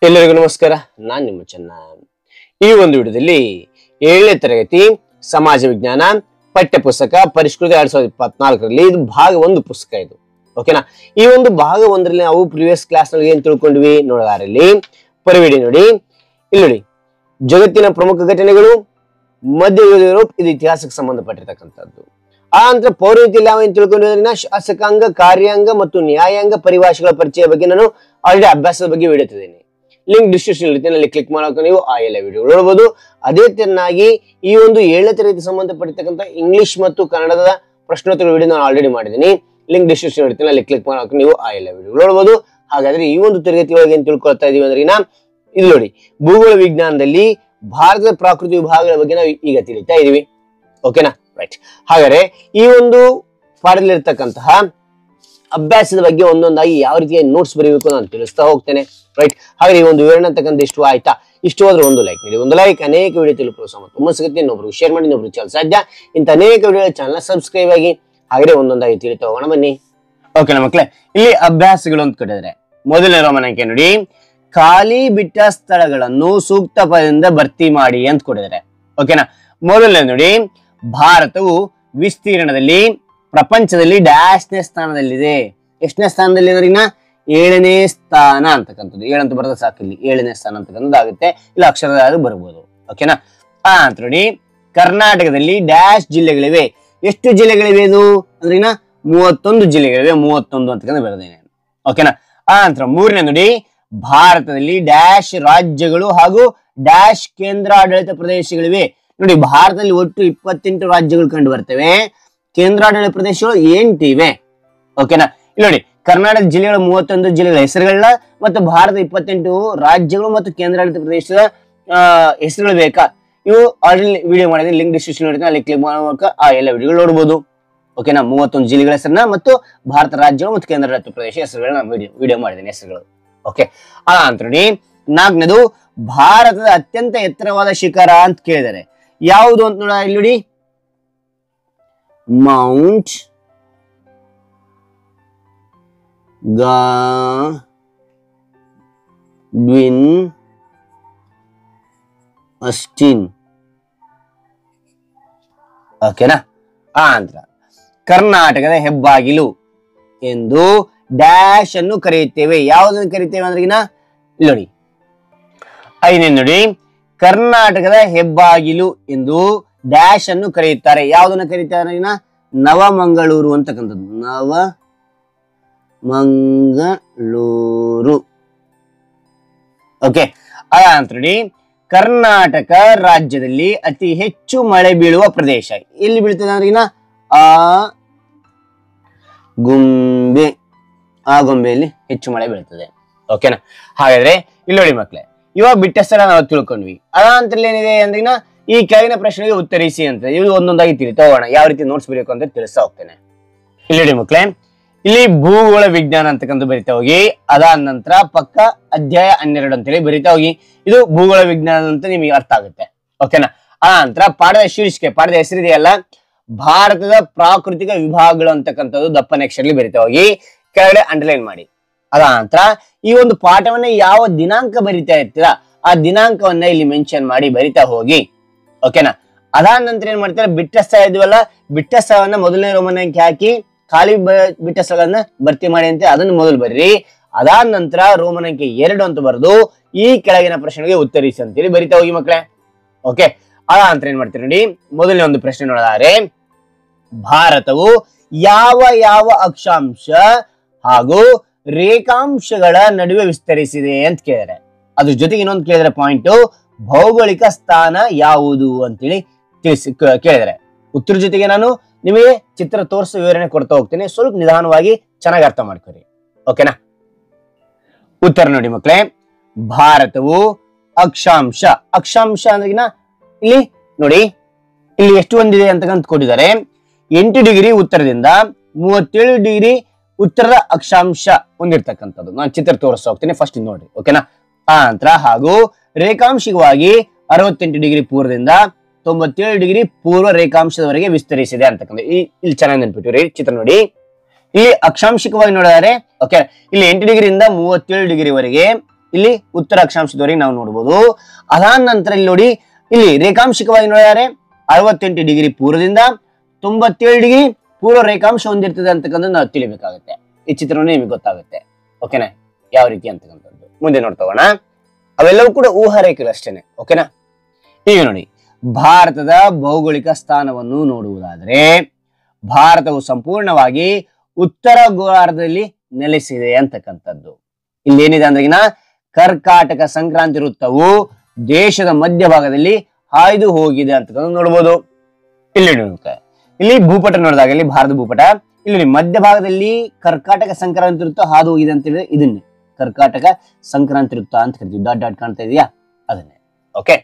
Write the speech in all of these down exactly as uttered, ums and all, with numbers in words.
ಎಲ್ಲರಿಗೂ ನಮಸ್ಕಾರ. ನಾನು ನಿಮ್ಮ ಚೆನ್ನ. ಈ ಒಂದು ವಿಡಿಯೋದಲ್ಲಿ ಏಳನೇ ತರಗತಿ ಸಮಾಜ ವಿಜ್ಞಾನ ಪಠ್ಯ ಪುಸ್ತಕ ಪರಿಷ್ಕೃತ ಎರಡ್ ಸಾವಿರದ ಇಪ್ಪತ್ನಾಲ್ಕರಲ್ಲಿ ಇದು ಭಾಗ ಒಂದು ಪುಸ್ತಕ ಇದು. ಓಕೆನಾ. ಈ ಒಂದು ಭಾಗ ಒಂದರಲ್ಲಿ ನಾವು ಪ್ರಿವಿಯಸ್ ಕ್ಲಾಸ್ ನಲ್ಲಿ ಏನ್ ತಿಳ್ಕೊಂಡ್ವಿ ನೋಡೋದಾರಲ್ಲಿ ಪರಿವಿಡಿ ನೋಡಿ. ಇಲ್ಲಿ ನೋಡಿ, ಜಗತ್ತಿನ ಪ್ರಮುಖ ಘಟನೆಗಳು, ಮಧ್ಯಯುಗದ ಯುರೋಪ್, ಇದು ಇತಿಹಾಸಕ್ಕೆ ಸಂಬಂಧಪಟ್ಟಿರ್ತಕ್ಕಂಥದ್ದು. ಆ ನಂತರ ಪೌರನೀತಿಯಲ್ಲಿ ನಾವು ಏನ್ ತಿಳ್ಕೊಂಡಿರೋದ್ರಿಂದ ಶಾಸಕಾಂಗ, ಕಾರ್ಯಾಂಗ ಮತ್ತು ನ್ಯಾಯಾಂಗ ಪರಿಭಾಷೆಗಳ ಪರಿಚಯ ಬಗ್ಗೆ ನಾನು ಆಲ್ರೆಡಿ ಅಭ್ಯಾಸದ ಬಗ್ಗೆ ವಿಡಿಯೋತಿದ್ದೇನೆ. ಲಿಂಕ್ ಡಿಸ್ಕ್ರಿಪ್ಷನ್ ಇರುತ್ತೆ, ಕ್ಲಿಕ್ ಮಾಡೋಕೆ ನೀವು ಆ ಎಲ್ಲ ವಿಡಿಯೋ ನೋಡಬಹುದು. ಅದೇ ತೆರನಾಗಿ ಈ ಒಂದು ಏಳನೇ ತರಗತಿ ಸಂಬಂಧಪಟ್ಟಿರ್ತಕ್ಕಂಥ ಇಂಗ್ಲಿಷ್ ಮತ್ತು ಕನ್ನಡದ ಪ್ರಶ್ನೋತ್ತರ ವಿಡಿಯೋ ನಾನು ಆಲ್ರೆಡಿ ಮಾಡಿದ್ದೀನಿ. ಲಿಂಕ್ ಡಿಸ್ಕ್ರಿಪ್ಷನ್ ಇರುತ್ತೆ, ಅಲ್ಲಿ ಕ್ಲಿಕ್ ಮಾಡೋಕೆ ನೀವು ಆ ಎಲ್ಲ ವಿಡಿಯೋ ನೋಡಬಹುದು. ಹಾಗಾದ್ರೆ ಈ ಒಂದು ತರಗತಿ ಒಳಗೆ ಏನ್ ತಿಳ್ಕೊಳ್ತಾ ಇದೀವಿ ಅಂದ್ರೆ ನಾ ಇದು ನೋಡಿ, ಭೂಗೋಳ ವಿಜ್ಞಾನದಲ್ಲಿ ಭಾರತದ ಪ್ರಾಕೃತಿಕ ವಿಭಾಗಗಳ ಬಗ್ಗೆ ನಾವು ಈಗ ತಿಳಿತಾ ಇದೀವಿ. ಓಕೆನಾ, ರೈಟ್. ಹಾಗಾದ್ರೆ ಈ ಒಂದು ಪಾಠದಲ್ಲಿರ್ತಕ್ಕಂತಹ ಅಭ್ಯಾಸದ ಬಗ್ಗೆ ಒಂದೊಂದಾಗಿ ಯಾವ ರೀತಿಯ ನೋಟ್ಸ್ ಬರೀಬೇಕು ನಾನು ತಿಳಿಸ್ತಾ ಹೋಗ್ತೇನೆ. ರೈಟ್. ಹಾಗೆ ಈ ಒಂದು ವಿವರಣೆ ಅಂತಕ್ಕಂಥ ಇಷ್ಟು ಆಯ್ತಾ? ಇಷ್ಟು ಹೋದ್ರೆ ಒಂದು ಲೈಕ್ ನೀಡಿ. ಒಂದು ಲೈಕ್ ಅನೇಕ ವಿಡಿಯೋ ತಿಳಿಪು ತುಂಬ ಸಿಗುತ್ತೆ. ಇನ್ನೊಬ್ರು ಶೇರ್ ಮಾಡಿ, ಇನ್ನೊಬ್ರು ಚಾನಲ್ ಸಾಧ್ಯ. ಇಂಥ ಅನೇಕ ವಿಡಿಯೋ ಚಾನಲ್ ಸಬ್ಸ್ಕ್ರೈಬ್ ಆಗಿ ಹಾಗೆ ಒಂದೊಂದಾಗಿ ತಿಳಿತಾ ಹೋಗೋಣ ಬನ್ನಿ. ಓಕೆನಾ ಮಕ್ಕಳೇ, ಇಲ್ಲಿ ಅಭ್ಯಾಸಗಳು ಅಂತ ಕೊಟ್ಟಿದ್ದಾರೆ. ಮೊದಲನೇ ರೋಮನಕ್ಕೆ ನೋಡಿ, ಖಾಲಿ ಬಿಟ್ಟ ಸ್ಥಳಗಳನ್ನು ಸೂಕ್ತ ಪದದಿಂದ ಭರ್ತಿ ಮಾಡಿ ಅಂತ ಕೊಟ್ಟಿದ್ದಾರೆ. ಓಕೆನಾ. ಮೊದಲನೇ ನೋಡಿ, ಭಾರತವು ವಿಸ್ತೀರ್ಣದಲ್ಲಿ ಪ್ರಪಂಚದಲ್ಲಿ ಡ್ಯಾಶ್ನೇ ಸ್ಥಾನದಲ್ಲಿದೆ. ಎಷ್ಟನೇ ಸ್ಥಾನದಲ್ಲಿ ಇದ್ರಿನ? ಏಳನೇ ಸ್ಥಾನ ಅಂತಕ್ಕಂಥದ್ದು. ಏಳಂತ ಬರೋದು ಸಾಕು, ಇಲ್ಲಿ ಏಳನೇ ಸ್ಥಾನ ಅಂತಕ್ಕಂಥದ್ದು ಆಗುತ್ತೆ. ಇಲ್ಲ ಅಕ್ಷರದ ಬರ್ಬೋದು. ಓಕೆನಾ. ಆ ಅಂತ ನೋಡಿ, ಕರ್ನಾಟಕದಲ್ಲಿ ಡ್ಯಾಶ್ ಜಿಲ್ಲೆಗಳಿವೆ. ಎಷ್ಟು ಜಿಲ್ಲೆಗಳಿವೆ ಇದು ಅಂದ್ರಿನ? ಮೂವತ್ತೊಂದು ಜಿಲ್ಲೆಗಳಿವೆ. ಮೂವತ್ತೊಂದು ಅಂತಕ್ಕಂಥ ಬರೆದೇನೆ. ಓಕೆನಾ. ಆ ನಂತರ ಮೂರನೇ ನೋಡಿ, ಭಾರತದಲ್ಲಿ ಡ್ಯಾಶ್ ರಾಜ್ಯಗಳು ಹಾಗೂ ಡ್ಯಾಶ್ ಕೇಂದ್ರಾಡಳಿತ ಪ್ರದೇಶಗಳಿವೆ. ನೋಡಿ, ಭಾರತದಲ್ಲಿ ಒಟ್ಟು ಇಪ್ಪತ್ತೆಂಟು ರಾಜ್ಯಗಳು ಕಂಡು ಬರ್ತವೆ. ಕೇಂದ್ರಾಡಳಿತ ಪ್ರದೇಶಗಳು ಎಂಟಿವೆ. ಓಕೆನಾ. ಇಲ್ಲಿ ನೋಡಿ, ಕರ್ನಾಟಕ ಜಿಲ್ಲೆಗಳ ಮೂವತ್ತೊಂದು ಜಿಲ್ಲೆಗಳ ಹೆಸರುಗಳನ್ನ ಮತ್ತು ಭಾರತ ಇಪ್ಪತ್ತೆಂಟು ರಾಜ್ಯಗಳು ಮತ್ತು ಕೇಂದ್ರಾಡಳಿತ ಪ್ರದೇಶದ ಹೆಸರುಗಳು ಬೇಕಾ? ಇವು ಆಲ್ರೆಡಿ ವಿಡಿಯೋ ಮಾಡಿದ್ರೆ ಲಿಂಕ್ ಡಿಸ್ಕ್ರಿಪ್ಷನ್ ಇರುತ್ತೆ, ಅಲ್ಲಿ ಕ್ಲಿಕ್ ಮಾಡುವಾಗ ಆ ಎಲ್ಲ ವಿಡಿಯೋಗಳು ನೋಡಬಹುದು. ಓಕೆನಾ. ಮೂವತ್ತೊಂದು ಜಿಲ್ಲೆಗಳ ಹೆಸರನ್ನ ಮತ್ತು ಭಾರತ ರಾಜ್ಯಗಳು ಮತ್ತು ಕೇಂದ್ರಾಡಳಿತ ಪ್ರದೇಶ ಹೆಸರುಗಳನ್ನ ವಿಡಿಯೋ ವಿಡಿಯೋ ಮಾಡಿದ್ದೇನೆ ಹೆಸರುಗಳು. ಓಕೆ. ಆ ಅಂತ ನೋಡಿ, ನಾಲ್ಕನೇದು, ಭಾರತದ ಅತ್ಯಂತ ಎತ್ತರವಾದ ಶಿಖರ ಅಂತ ಕೇಳಿದ್ದಾರೆ. ಯಾವುದು ಅಂತ ನೋಡ, ಇಲ್ಲಿ ನೋಡಿ, ಮೌಂಟ್ ಗಾಡ್ವಿನ್ ಅಸ್ಟಿನ್. ಓಕೆನಾ. ಆ ನಂತರ ಕರ್ನಾಟಕದ ಹೆಬ್ಬಾಗಿಲು ಎಂದು ಡ್ಯಾಶ್ ಅನ್ನು ಕರೆಯುತ್ತೇವೆ. ಯಾವುದನ್ನು ಕರೀತೇವೆ ಅಂದ್ರೆ ಇಲ್ಲಿ ನೋಡಿ, ಐದನೇ ನೋಡಿ, ಕರ್ನಾಟಕದ ಹೆಬ್ಬಾಗಿಲು ಎಂದು ಡ್ಯಾಶ್ ಅನ್ನು ಕರೆಯುತ್ತಾರೆ. ಯಾವುದನ್ನು ಕರೀತಾರೆ? ನವಮಂಗಳೂರು ಅಂತಕ್ಕಂಥದ್ದು. ನವ ಮಂಗಳೂರು. ಓಕೆ. ಅದಂತ ನೋಡಿ, ಕರ್ನಾಟಕ ರಾಜ್ಯದಲ್ಲಿ ಅತಿ ಹೆಚ್ಚು ಮಳೆ ಬೀಳುವ ಪ್ರದೇಶ ಎಲ್ಲಿ ಬೀಳ್ತದೆ ಅಂದ್ರೆ ಆ ಗೊಂಬೆ. ಆ ಗೊಂಬೆಯಲ್ಲಿ ಹೆಚ್ಚು ಮಳೆ ಬೀಳ್ತದೆ. ಓಕೆನಾ. ಹಾಗಾದ್ರೆ ಇಲ್ಲಿ ನೋಡಿ ಮಕ್ಕಳೇ, ಇವಾಗ ಬಿಟ್ಟ ಸ್ಥಳ ನಾವು ತಿಳ್ಕೊಂಡ್ವಿ. ಅದಾಂತರಲ್ಲಿ ಏನಿದೆ ಅಂದ್ರಿನ ಈ ಕೆಳಗಿನ ಪ್ರಶ್ನೆಗೆ ಉತ್ತರಿಸಿ ಅಂತ ಇದು ಒಂದೊಂದಾಗಿ ತಿಳಿತಾ ಹೋಗೋಣ. ಯಾವ ರೀತಿ ನೋಟ್ಸ್ ಬರೀಬೇಕು ಅಂತ ತಿಳಿಸ್ತಾ ಹೋಗ್ತೇನೆ. ಇಲ್ಲಿ ನೋಡಿ ಮಕ್ಕಳೇ, ಇಲ್ಲಿ ಭೂಗೋಳ ವಿಜ್ಞಾನ ಅಂತಕ್ಕಂಥ ಬರಿತಾ ಹೋಗಿ, ಅದಾದ ನಂತರ ಪಕ್ಕ ಅಧ್ಯಾಯ ಹನ್ನೆರಡು ಅಂತೇಳಿ ಬರಿತಾ ಹೋಗಿ. ಇದು ಭೂಗೋಳ ವಿಜ್ಞಾನ ಅಂತ ನಿಮಗೆ ಅರ್ಥ ಆಗುತ್ತೆ. ಓಕೆನಾ. ಆ ನಂತರ ಪಾಠದ ಶೀರ್ಷಿಕೆ, ಪಾಠದ ಹೆಸರಿದೆಯಲ್ಲ, ಭಾರತದ ಪ್ರಾಕೃತಿಕ ವಿಭಾಗಗಳು ಅಂತಕ್ಕಂಥದ್ದು ದಪ್ಪನ ಅಕ್ಷರದಲ್ಲಿ ಬರಿತಾ ಹೋಗಿ ಕೆಳಗಡೆ ಅಂಡರ್ಲೈನ್ ಮಾಡಿ. ಅದ ನಂತರ ಈ ಒಂದು ಪಾಠವನ್ನ ಯಾವ ದಿನಾಂಕ ಬರಿತಾ ಇರ್ತೀರಾ ಆ ದಿನಾಂಕವನ್ನ ಇಲ್ಲಿ ಮೆನ್ಷನ್ ಮಾಡಿ ಬರಿತಾ ಹೋಗಿ. ಓಕೆನಾ. ಅದಾದ ನಂತರ ಏನ್ ಮಾಡ್ತಾರೆ, ಬಿಟ್ಟ ಸ್ಥಳ ಇದ್ವಲ್ಲ, ಬಿಟ್ಟ ಸ್ಥಳವನ್ನ ಮೊದಲನೇ ರೋಮನ್ ಅಂಕಿ ಹಾಕಿ ಖಾಲಿ ಬಿಟ್ಟ ಸ್ಥಳಗಳನ್ನ ಭರ್ತಿ ಮಾಡಿ ಅಂತ ಅದನ್ನು ಮೊದಲು ಬರ್ರಿ. ಅದಾದ ನಂತರ ರೋಮನ್ ಅಂಕಿ ಎರಡು ಅಂತ ಬರೆದು ಈ ಕೆಳಗಿನ ಪ್ರಶ್ನೆಗೆ ಉತ್ತರಿಸಿ ಅಂತೇಳಿ ಬರಿತಾ ಹೋಗಿ ಮಕ್ಕಳೇ. ಓಕೆ. ಅದ ನಂತರ ಏನ್ ಮಾಡ್ತೀರಿ ನೋಡಿ, ಮೊದಲನೇ ಒಂದು ಪ್ರಶ್ನೆ ನೋಡಿದರೆ, ಭಾರತವು ಯಾವ ಯಾವ ಅಕ್ಷಾಂಶ ಹಾಗೂ ರೇಖಾಂಶಗಳ ನಡುವೆ ವಿಸ್ತರಿಸಿದೆ ಅಂತ ಕೇಳಿದರೆ, ಅದ್ರ ಜೊತೆಗೆ ಇನ್ನೊಂದು ಕೇಳಿದ್ರೆ ಪಾಯಿಂಟ್, ಭೌಗೋಳಿಕ ಸ್ಥಾನ ಯಾವುದು ಅಂತೇಳಿ ತಿಳಿಸಿ ಕೇಳಿದರೆ, ಉತ್ತರ ಜೊತೆಗೆ ನಾನು ನಿಮಗೆ ಚಿತ್ರ ತೋರಿಸೋ ವಿವರಣೆ ಕೊಡ್ತಾ ಹೋಗ್ತೇನೆ. ಸ್ವಲ್ಪ ನಿಧಾನವಾಗಿ ಚೆನ್ನಾಗಿ ಅರ್ಥ ಮಾಡ್ಕೊರಿ. ಓಕೆನಾ. ಉತ್ತರ ನೋಡಿ ಮಕ್ಕಳೇ, ಭಾರತವು ಅಕ್ಷಾಂಶ, ಅಕ್ಷಾಂಶ ಅಂದ್ರೆ ಇಲ್ಲಿ ನೋಡಿ, ಇಲ್ಲಿ ಎಷ್ಟು ಒಂದಿದೆ ಅಂತಕ್ಕಂತ ಕೊಟ್ಟಿದ್ದಾರೆ. ಎಂಟು ಡಿಗ್ರಿ ಉತ್ತರದಿಂದ ಮೂವತ್ತೇಳು ಡಿಗ್ರಿ ಉತ್ತರದ ಅಕ್ಷಾಂಶ ಹೊಂದಿರ್ತಕ್ಕಂಥದ್ದು. ನಾನು ಚಿತ್ರ ತೋರಿಸ್ತಾ ಹೋಗ್ತೇನೆ, ಫಸ್ಟ್ ನೋಡ್ರಿ. ಓಕೆನಾ. ಆ ನಂತರ ಹಾಗೂ ರೇಖಾಂಶಿಕವಾಗಿ ಅರವತ್ತೆಂಟು ಡಿಗ್ರಿ ಪೂರ್ವದಿಂದ ತೊಂಬತ್ತೇಳು ಡಿಗ್ರಿ ಪೂರ್ವ ರೇಖಾಂಶದವರೆಗೆ ವಿಸ್ತರಿಸಿದೆ ಅಂತಕ್ಕಂಥ ಇಲ್ಲಿ ಚೆನ್ನಾಗಿ ನೆನ್ಪಿಟ್ಟಿರಿ. ಚಿತ್ರ ನೋಡಿ, ಇಲ್ಲಿ ಅಕ್ಷಾಂಶಿಕವಾಗಿ ನೋಡಿದರೆ ಓಕೆ ಇಲ್ಲಿ ಎಂಟು ಡಿಗ್ರಿಯಿಂದ ಮೂವತ್ತೇಳು ಡಿಗ್ರಿ ವರೆಗೆ ಇಲ್ಲಿ ಉತ್ತರ ಅಕ್ಷಾಂಶದವರೆಗೆ ನಾವು ನೋಡಬಹುದು. ಅದಾದ ನಂತರ ಇಲ್ಲಿ ನೋಡಿ, ಇಲ್ಲಿ ರೇಖಾಂಶಿಕವಾಗಿ ನೋಡಿದರೆ ಅರವತ್ತೆಂಟು ಡಿಗ್ರಿ ಪೂರ್ವದಿಂದ ತೊಂಬತ್ತೇಳು ಡಿಗ್ರಿ ಪೂರ್ವ ರೇಖಾಂಶ ಹೊಂದಿರ್ತದೆ ಅಂತಕ್ಕಂಥದ್ದು ನಾವು ತಿಳಿಬೇಕಾಗುತ್ತೆ. ಈ ಚಿತ್ರವನ್ನು ನಿಮಗೆ ಗೊತ್ತಾಗುತ್ತೆ. ಓಕೆನಾ, ಯಾವ ರೀತಿ ಅಂತಕ್ಕಂಥದ್ದು ಮುಂದೆ ನೋಡ್ತೋಗೋಣ. ಅವೆಲ್ಲವೂ ಕೂಡ ಊಹಾ ರೇಖೆಗಳು ಅಷ್ಟೇನೆ. ಓಕೆನಾ, ಈಗ ನೋಡಿ, ಭಾರತದ ಭೌಗೋಳಿಕ ಸ್ಥಾನವನ್ನು ನೋಡುವುದಾದ್ರೆ ಭಾರತವು ಸಂಪೂರ್ಣವಾಗಿ ಉತ್ತರ ಗೋಳಾರ್ಧದಲ್ಲಿ ನೆಲೆಸಿದೆ ಅಂತಕ್ಕಂಥದ್ದು. ಇಲ್ಲಿ ಏನಿದೆ ಅಂದ್ರೆಗಿನ ಕರ್ಕಾಟಕ ಸಂಕ್ರಾಂತಿ ವೃತ್ತವು ದೇಶದ ಮಧ್ಯಭಾಗದಲ್ಲಿ ಹಾಯ್ದು ಹೋಗಿದೆ ಅಂತಕ್ಕಂಥ ನೋಡ್ಬೋದು. ಇಲ್ಲಿ ಇಲ್ಲಿ ಭೂಪಟ ನೋಡಿದಾಗ ಇಲ್ಲಿ ಭಾರತ ಭೂಪಟ ಇಲ್ಲಿ ಮಧ್ಯಭಾಗದಲ್ಲಿ ಕರ್ಕಾಟಕ ಸಂಕ್ರಾಂತಿ ವೃತ್ತ ಹಾದು ಹೋಗಿದೆ ಅಂತ ಹೇಳಿದ್ರೆ ಇದನ್ನೇ ಕರ್ಕಾಟಕ ಸಂಕ್ರಾಂತಿ ವೃತ್ತ ಅಂತ ಕರಿತೀವಿ. ಡಾಟ್ ಡಾಟ್ ಕಾಣ್ತಾ ಇದೆಯಾ, ಅದನ್ನೇ. ಓಕೆ,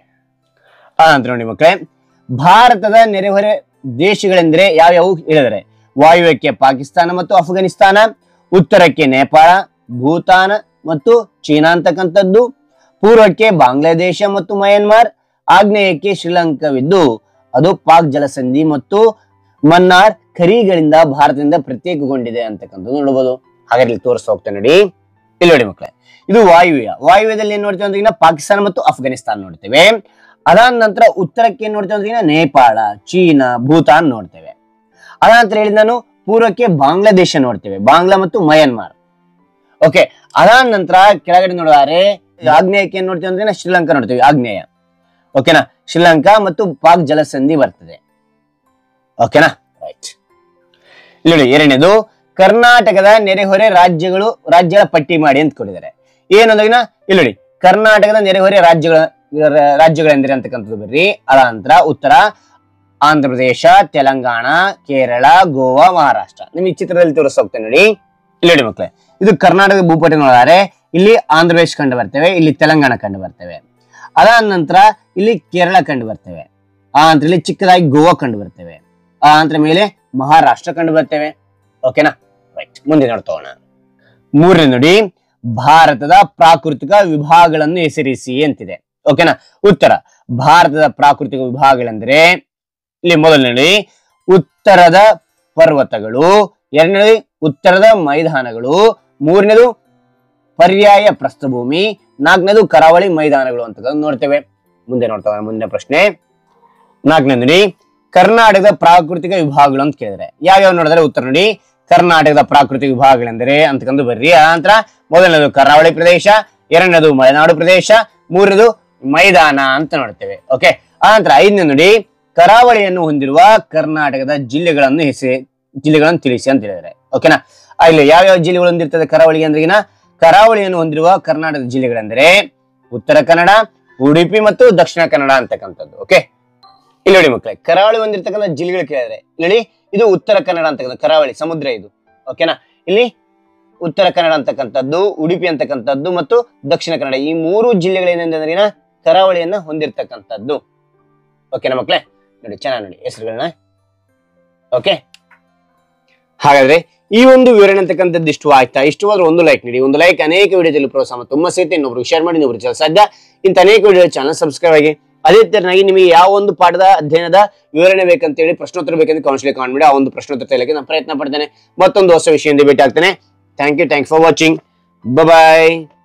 ಆ ನಂತರ ನೋಡಿ ಮಕ್ಕಳೇ, ಭಾರತದ ನೆರೆಹೊರೆ ದೇಶಗಳೆಂದ್ರೆ ಯಾವ್ಯಾವು ಹೇಳಿದರೆ ವಾಯುವ್ಯಕ್ಕೆ ಪಾಕಿಸ್ತಾನ ಮತ್ತು ಅಫ್ಘಾನಿಸ್ತಾನ, ಉತ್ತರಕ್ಕೆ ನೇಪಾಳ, ಭೂತಾನ ಮತ್ತು ಚೀನಾ ಅಂತಕ್ಕಂಥದ್ದು, ಪೂರ್ವಕ್ಕೆ ಬಾಂಗ್ಲಾದೇಶ ಮತ್ತು ಮಯನ್ಮಾರ್, ಆಗ್ನೇಯಕ್ಕೆ ಶ್ರೀಲಂಕಾವಿದ್ದು ಅದು ಪಾಕ್ ಜಲಸಂಧಿ ಮತ್ತು ಮನ್ನಾರ್ ಖರೀಗಳಿಂದ ಭಾರತದಿಂದ ಪ್ರತ್ಯೇಕಗೊಂಡಿದೆ ಅಂತಕ್ಕಂಥದ್ದು ನೋಡಬಹುದು. ಹಾಗಾದ್ರೆ ಇಲ್ಲಿ ತೋರಿಸ್ತಾ ಹೋಗ್ತೇನೆ ನೋಡಿ. ಇಲ್ಲಿ ನೋಡಿ ಮಕ್ಕಳೇ, ಇದು ವಾಯುವ್ಯ. ವಾಯುವ್ಯದಲ್ಲಿ ಏನ್ ನೋಡ್ತೇವೆ ಅಂದ್ರೆ ಪಾಕಿಸ್ತಾನ ಮತ್ತು ಅಫ್ಘಾನಿಸ್ತಾನ ನೋಡ್ತೇವೆ. ಅದಾದ ನಂತರ ಉತ್ತರಕ್ಕೆ ಏನ್ ನೋಡ್ತೇವೆ ಅಂದ್ರೆ ನೇಪಾಳ, ಚೀನಾ, ಭೂತಾನ್ ನೋಡ್ತೇವೆ. ಅದಾದ ನಂತರ ಹೇಳಿದ ನಾನು ಪೂರ್ವಕ್ಕೆ ಬಾಂಗ್ಲಾದೇಶ ನೋಡ್ತೇವೆ, ಬಾಂಗ್ಲಾ ಮತ್ತು ಮಯನ್ಮಾರ್. ಓಕೆ, ಅದಾದ ನಂತರ ಕೆಳಗಡೆ ನೋಡಿದರೆ ಆಗ್ನೇಯಕ್ಕೆ ಏನ್ ನೋಡ್ತೇವೆ ಅಂದ್ರೆ ಶ್ರೀಲಂಕಾ ನೋಡ್ತೇವೆ, ಆಗ್ನೇಯ. ಓಕೆನಾ, ಶ್ರೀಲಂಕಾ ಮತ್ತು ಪಾಕ್ ಜಲಸಂಧಿ ಬರ್ತದೆ. ಓಕೆನಾ, ರೈಟ್. ಇಲ್ಲಿ ನೋಡಿ, ಎರಡನೇದು ಕರ್ನಾಟಕದ ನೆರೆಹೊರೆ ರಾಜ್ಯಗಳು ರಾಜ್ಯಗಳ ಪಟ್ಟಿ ಮಾಡಿ ಅಂತ ಕೊಟ್ಟಿದ್ದಾರೆ. ಏನಂದ್ರೆ ಇಲ್ಲಿ ನೋಡಿ, ಕರ್ನಾಟಕದ ನೆರೆಹೊರೆ ರಾಜ್ಯಗಳ ರಾಜ್ಯಗಳೆಂದರೆ ಅಂತಕ್ಕಂಥದ್ದು ಬರ್ರಿ. ಅದ ನಂತರ ಉತ್ತರ ಆಂಧ್ರ ಪ್ರದೇಶ, ತೆಲಂಗಾಣ, ಕೇರಳ, ಗೋವಾ, ಮಹಾರಾಷ್ಟ್ರ. ನಿಮ್ಗೆ ಈ ಚಿತ್ರದಲ್ಲಿ ತೋರಿಸ್ತಾ ಹೋಗ್ತೇನೆ ನೋಡಿ. ಇಲ್ಲಿ ನೋಡಿ ಮಕ್ಕಳೇ, ಇದು ಕರ್ನಾಟಕದ ಭೂಪಟ ನೋಡಿದರೆ ಇಲ್ಲಿ ಆಂಧ್ರ ಪ್ರದೇಶ ಕಂಡು ಬರ್ತೇವೆ, ಇಲ್ಲಿ ತೆಲಂಗಾಣ ಕಂಡು ಬರ್ತೇವೆ. ಅದಾದ ನಂತರ ಇಲ್ಲಿ ಕೇರಳ ಕಂಡು ಬರ್ತೇವೆ. ಆ ನಂತರ ಇಲ್ಲಿ ಚಿಕ್ಕದಾಗಿ ಗೋವಾ ಕಂಡು ಬರ್ತೇವೆ. ಆ ನಂತರ ಮೇಲೆ ಮಹಾರಾಷ್ಟ್ರ ಕಂಡು ಬರ್ತೇವೆ. ಓಕೆನಾ, ರೈಟ್. ಮುಂದೆ ನೋಡ್ತೋಣ. ಮೂರನೇ ನೋಡಿ, ಭಾರತದ ಪ್ರಾಕೃತಿಕ ವಿಭಾಗಗಳನ್ನು ಹೆಸರಿಸಿ ಅಂತಿದೆ. ಓಕೆನಾ, ಉತ್ತರ ಭಾರತದ ಪ್ರಾಕೃತಿಕ ವಿಭಾಗಗಳೆಂದರೆ ಇಲ್ಲಿ ಮೊದಲನೇ ಉತ್ತರದ ಪರ್ವತಗಳು, ಎರಡನೇದು ಉತ್ತರದ ಮೈದಾನಗಳು, ಮೂರನೇದು ಪರ್ಯಾಯ ಪ್ರಸ್ಥಭೂಮಿ, ನಾಲ್ಕನೇದು ಕರಾವಳಿ ಮೈದಾನಗಳು ಅಂತ ನೋಡ್ತೇವೆ. ಮುಂದೆ ನೋಡ್ತಾ ಮುಂದಿನ ಪ್ರಶ್ನೆ. ನಾಲ್ಕನೇ ನೋಡಿ, ಕರ್ನಾಟಕದ ಪ್ರಾಕೃತಿಕ ವಿಭಾಗಗಳು ಅಂತ ಕೇಳಿದ್ರೆ ಯಾವ್ಯಾವ ನೋಡಿದ್ರೆ ಉತ್ತರ ನೋಡಿ, ಕರ್ನಾಟಕದ ಪ್ರಾಕೃತಿಕ ವಿಭಾಗಗಳೆಂದರೆ ಅಂತಕ್ಕಂಥ ಬರ್ರಿ. ಆ ನಂತರ ಮೊದಲನೇದು ಕರಾವಳಿ ಪ್ರದೇಶ, ಎರಡನೇದು ಮಲೆನಾಡು ಪ್ರದೇಶ, ಮೂರನೇದು ಮೈದಾನ ಅಂತ ನೋಡ್ತೇವೆ. ಓಕೆ, ಆ ನಂತರ ಐದನೇ ನೋಡಿ, ಕರಾವಳಿಯನ್ನು ಹೊಂದಿರುವ ಕರ್ನಾಟಕದ ಜಿಲ್ಲೆಗಳನ್ನು ಹೆಸರು ಜಿಲ್ಲೆಗಳನ್ನು ತಿಳಿಸಿ ಅಂತ ಹೇಳಿದ್ರೆ. ಓಕೆನಾ, ಇಲ್ಲಿ ಯಾವ್ಯಾವ ಜಿಲ್ಲೆಗಳು ಹೊಂದಿರ್ತದೆ ಕರಾವಳಿಗೆ ಅಂದ್ರೆಗಿನ ಕರಾವಳಿಯನ್ನು ಹೊಂದಿರುವ ಕರ್ನಾಟಕದ ಜಿಲ್ಲೆಗಳೆಂದರೆ ಉತ್ತರ ಕನ್ನಡ, ಉಡುಪಿ ಮತ್ತು ದಕ್ಷಿಣ ಕನ್ನಡ ಅಂತಕ್ಕಂಥದ್ದು. ಓಕೆ, ಇಲ್ಲಿ ನೋಡಿ ಮಕ್ಕಳೇ, ಕರಾವಳಿ ಹೊಂದಿರತಕ್ಕಂಥ ಜಿಲ್ಲೆಗಳು ಕೇಳಿದ್ರೆ ಇಲ್ಲಿ ಇದು ಉತ್ತರ ಕನ್ನಡ ಅಂತಕ್ಕಂಥ ಕರಾವಳಿ ಸಮುದ್ರ ಇದು. ಓಕೆನಾ, ಇಲ್ಲಿ ಉತ್ತರ ಕನ್ನಡ ಅಂತಕ್ಕಂಥದ್ದು, ಉಡುಪಿ ಅಂತಕ್ಕಂಥದ್ದು ಮತ್ತು ದಕ್ಷಿಣ ಕನ್ನಡ ಈ ಮೂರು ಜಿಲ್ಲೆಗಳೇನೆಂದ್ರೆ ಕರಾವಳಿಯನ್ನ ಹೊಂದಿರತಕ್ಕಂಥದ್ದು. ಓಕೆನಾ ಮಕ್ಕಳೇ, ನೋಡಿ ಚೆನ್ನಾಗಿ ನೋಡಿ ಹೆಸರುಗಳನ್ನ. ಓಕೆ, ಹಾಗಾದ್ರೆ ಈ ಒಂದು ವಿವರಣೆ ಅಂತಕ್ಕಂಥದ್ದು ಇಷ್ಟು ಆಯ್ತಾ? ಇಷ್ಟವಾದ್ರೆ ಒಂದು ಲೈಕ್ ನೀಡಿ. ಒಂದು ಲೈಕ್ ಅನೇಕ ವಿಡಿಯೋದಲ್ಲಿ ಪ್ರೋತ್ಸಾಹ ತುಂಬಾ ಸೇತಿ ಇನ್ನೊಬ್ರು ಶೇರ್ ಮಾಡಿ, ಇನ್ನೊಬ್ರು ಸಾಧ್ಯ ಇಂಥ ಅನೇಕ ವಿಡಿಯೋ ಚಾನಲ್ ಸಬ್ಸ್ಕ್ರೈಬ್ ಆಗಿ. ಅದೇ ತರನಾಗಿ ನಿಮಗೆ ಯಾವ ಒಂದು ಪಾಠದ ಅಧ್ಯಯನದ ವಿವರಣೆ ಬೇಕಂತ ಹೇಳಿ ಪ್ರಶ್ನೋತ್ತರ ಬೇಕಂತ ಕಮೆಂಟ್ಸ್ ಕಾಮೆಂಟ್ ಮಾಡಿ, ಆ ಒಂದು ಪ್ರಶ್ನೋತ್ತರ ತೆಗೆಯಲಿಕ್ಕೆ ನಾನು ಪ್ರಯತ್ನ ಪಡ್ತೇನೆ. ಮತ್ತೊಂದು ಹೊಸ ವಿಷಯದಿಂದ ಭೇಟಿ ಆಗ್ತೇನೆ. Thank you thank for watching. Bye.